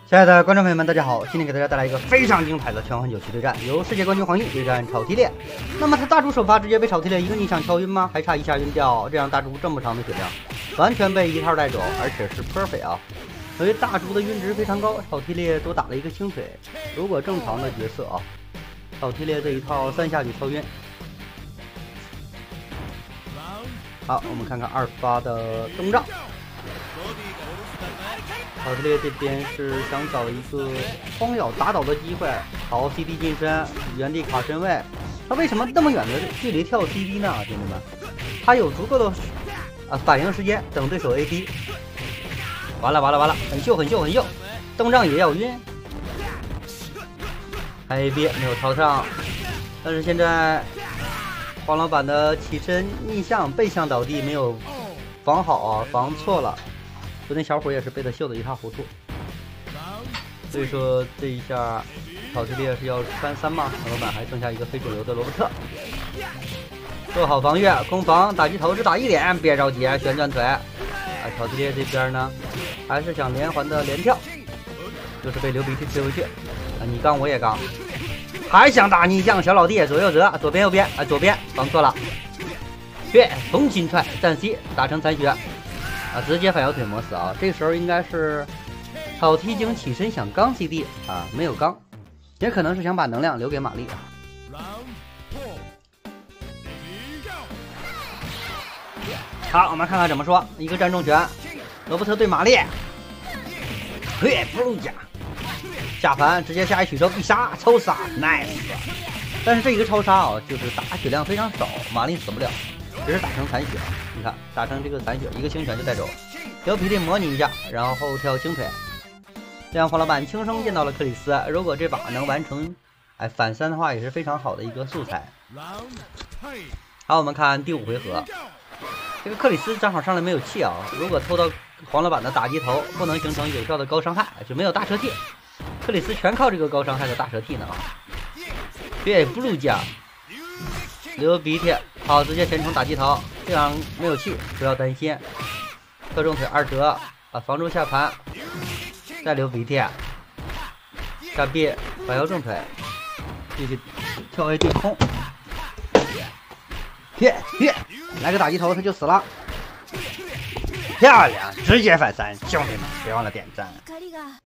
亲爱的观众朋友们，大家好！今天给大家带来一个非常精彩的拳皇9期对战，由世界冠军黄奕对战炒踢烈。那么他大猪首发直接被炒踢烈一个逆场敲晕吗？还差一下晕掉，这样大猪这么长的血量，完全被一套带走，而且是 perfect 啊！由于大猪的晕值非常高，炒踢烈多打了一个清水。如果正常的角色啊，炒踢烈这一套3下就敲晕。好，我们看看2发的东丈。炒踢烈这边是想找一个荒咬打倒的机会，好 CD 近身，原地卡身位。他为什么那么远的距离跳 CD 呢？兄弟们，他有足够的反应时间等对手 AD。完了，很秀，东丈也要晕，还 AB 没有超上，但是现在黄老板的起身逆向背向倒地没有防好啊，防错了。昨天小虎也是被他秀得一塌糊涂，所以说这一下炒踢烈是要3-3嘛，黄老板还剩下一个非主流的罗伯特，做好防御，攻防打击头只打1点，别着急，旋转腿。炒踢烈这边呢，还是想连环的连跳，就是被流鼻涕推回去。你刚我也刚，还想打逆向，小老弟左右折，左边右边，左边防错了，重新踹站 C 打成残血。直接反摇腿磨死啊！这时候应该是炒踢精起身想刚 CD 啊，没有刚，也可能是想把能量留给玛丽啊。好，我们看看怎么说。一个站重拳，罗伯特对玛丽，不入甲下凡，直接下一曲抽必杀抽杀 ，nice！ 但是这一个超杀啊，就是打血量非常少，玛丽死不了。只是打成残血，你看打成这个残血，一个轻拳就带走。流皮力模拟一下，然后后跳轻腿，这样黄老板轻声见到了克里斯。如果这把能完成反3的话，也是非常好的一个素材。好，我们看第5回合，这个克里斯正好上来没有气啊，如果抽到黄老板的打击头，不能形成有效的高伤害，就没有大蛇替。克里斯全靠这个高伤害的大蛇替呢啊！不入甲。流鼻涕，好，直接前冲打击头，这样没有气，不要担心。特重腿2折防住下盘，再流鼻涕，下臂反摇重腿，继续跳 A 对空，来个打击头他就死了，漂亮，直接反3，兄弟们别忘了点赞。